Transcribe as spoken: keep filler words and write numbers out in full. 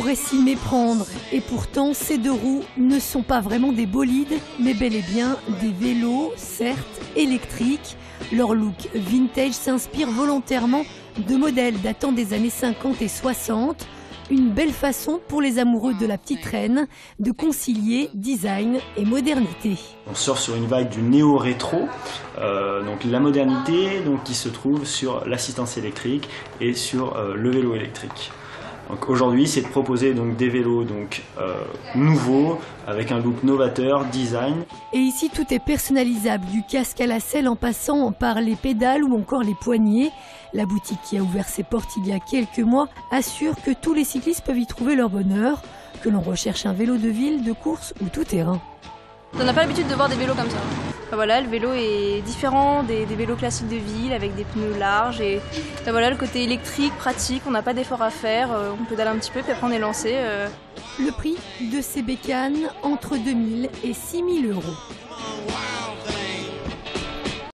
pourrait s'y méprendre. Et pourtant, ces deux roues ne sont pas vraiment des bolides, mais bel et bien des vélos, certes, électriques. Leur look vintage s'inspire volontairement de modèles datant des années cinquante et soixante. Une belle façon pour les amoureux de la petite reine de concilier design et modernité. On sort sur une vague du néo-rétro, euh, donc la modernité donc, qui se trouve sur l'assistance électrique et sur euh, le vélo électrique. Aujourd'hui, c'est de proposer donc, des vélos donc, euh, nouveaux, avec un look novateur, design. Et ici, tout est personnalisable, du casque à la selle en passant par les pédales ou encore les poignées. La boutique qui a ouvert ses portes il y a quelques mois assure que tous les cyclistes peuvent y trouver leur bonheur, que l'on recherche un vélo de ville, de course ou tout terrain. On n'a pas l'habitude de voir des vélos comme ça. Enfin, voilà, le vélo est différent des, des vélos classiques de ville avec des pneus larges et enfin, voilà, le côté électrique, pratique, on n'a pas d'effort à faire, euh, on pédale un petit peu puis après on est lancé. Euh... Le prix de ces bécanes entre deux mille et six mille euros.